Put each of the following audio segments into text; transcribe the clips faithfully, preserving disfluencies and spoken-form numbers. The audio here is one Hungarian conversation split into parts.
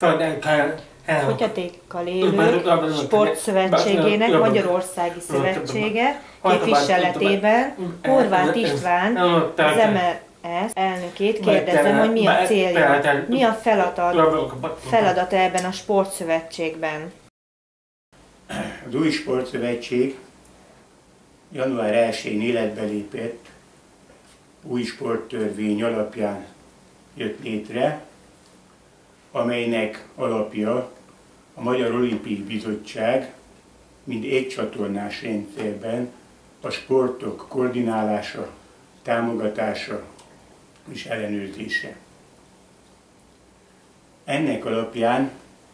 Fogyatékkal élők sportszövetségének Magyarországi Szövetsége képviseletében Horváth István, az em er es elnökét kérdezem, hogy mi a célja, mi a feladat, feladata ebben a sportszövetségben. Az új sportszövetség január elsején életbe lépett, új sporttörvény alapján jött létre, amelynek alapja a Magyar Olimpiai Bizottság, mint egycsatornás rendszerben a sportok koordinálása, támogatása és ellenőrzése. Ennek alapján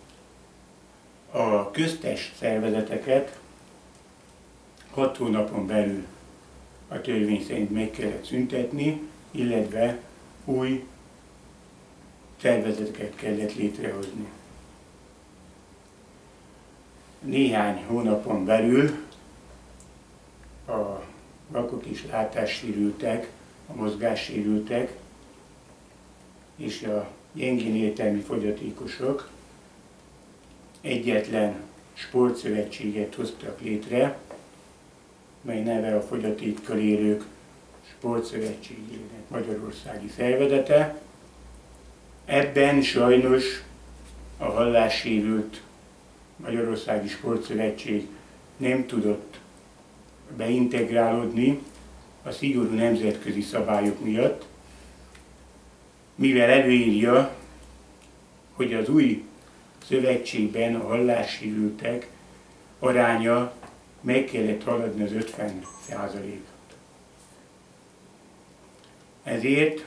a köztes szervezeteket hat hónapon belül a törvény szerint meg kellett szüntetni, illetve új szervezeteket kellett létrehozni. Néhány hónapon belül a vakok és látássérültek, a mozgássérültek és a gyengén értelmi fogyatékosok egyetlen sportszövetséget hoztak létre, mely neve a Fogyatékkal Élők Sportszövetségének Magyarországi Szervezete. Ebben sajnos a hallássérült Magyarországi Sportszövetség nem tudott beintegrálódni a szigorú nemzetközi szabályok miatt, mivel előírja, hogy az új szövetségben a hallássérültek aránya meg kellett haladni az ötven százalékot. Ezért,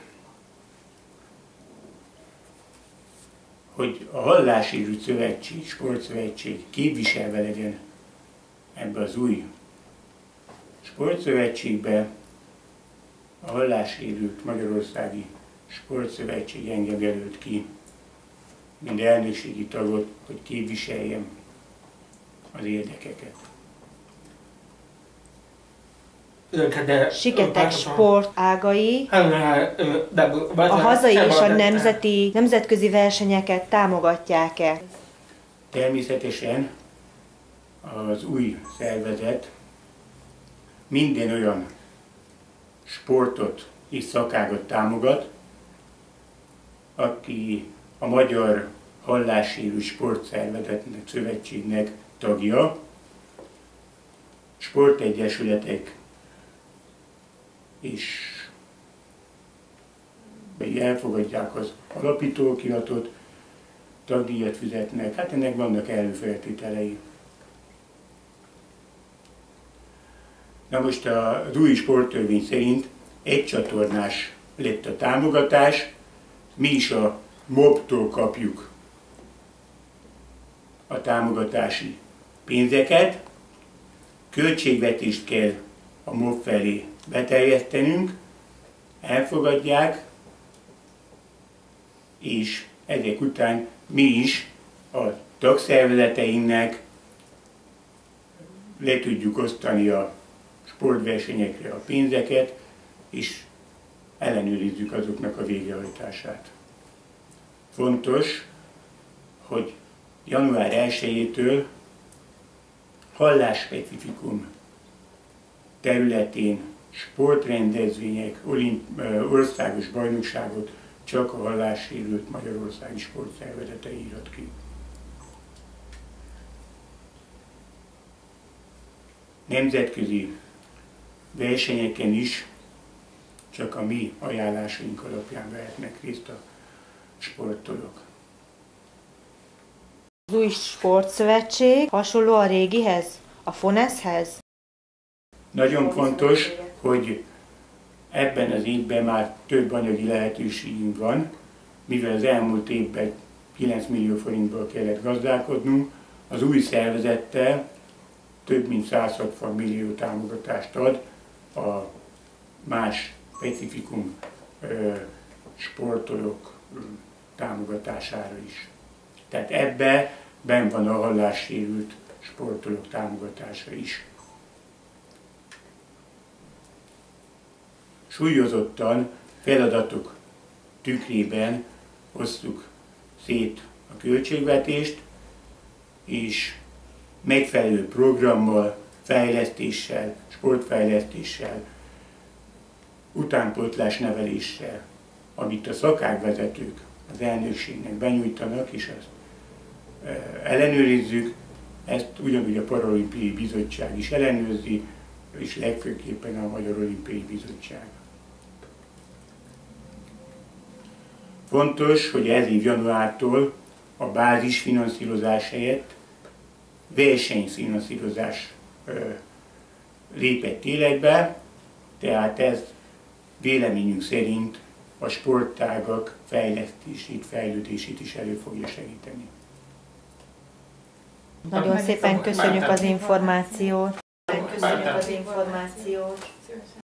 hogy a Hallássérült Szövetség, Sportszövetség képviselve legyen ebbe az új sportszövetségbe, a Hallássérült Magyarországi Sportszövetség engem jelölt ki, mint elnökségi tagot, hogy képviseljem az érdekeket. Siketek sportágai a hazai és a nemzeti, nemzetközi versenyeket támogatják-e? Természetesen az új szervezet minden olyan sportot és szakágat támogat, aki a Magyar Hallássérült Sportszervezetnek, Szövetségnek tagja, sportegyesületek és elfogadják az alapítóokiratot, tagdíjat fizetnek, hát ennek vannak előfeltételei. Na most az új sporttörvény szerint egycsatornás lett a támogatás, mi is a mobtól kapjuk a támogatási pénzeket, költségvetést kell a mob felé beterjesztenünk, elfogadják, és ezek után mi is a tagszervezeteinknek le tudjuk osztani a sportversenyekre a pénzeket, és ellenőrizzük azoknak a végrehajtását. Fontos, hogy január elsejétől hallásspecifikum területén sportrendezvények, olimp, országos bajnokságot csak a Hallássérült Magyarországi Sportszervezete írhat ki. Nemzetközi versenyeken is csak a mi ajánlásaink alapján vehetnek részt a sportolók. Az új sportszövetség hasonló a régihez, a FONESZ-hez? Nagyon fontos, hogy ebben az évben már több anyagi lehetőségünk van, mivel az elmúlt évben kilenc millió forintból kellett gazdálkodnunk, az új szervezettel több mint száz hatvan millió támogatást ad a más specifikum sportolók támogatására is. Tehát ebben benn van a hallássérült sportolók támogatása is. Súlyozottan feladatok tükrében osztjuk szét a költségvetést, és megfelelő programmal, fejlesztéssel, sportfejlesztéssel, utánpótlás neveléssel, amit a szakágvezetők az elnökségnek benyújtanak, és azt ellenőrizzük, ezt ugyanúgy a Paralimpiai Bizottság is ellenőrzi, és legfőképpen a Magyar Olimpiai Bizottság. Fontos, hogy ez év januártól a bázisfinanszírozás helyett versenyfinanszírozás lépett életbe, tehát ez véleményünk szerint a sportágak fejlesztését, fejlődését is elő fogja segíteni. Nagyon szépen köszönjük az információt. Köszönjük az információt.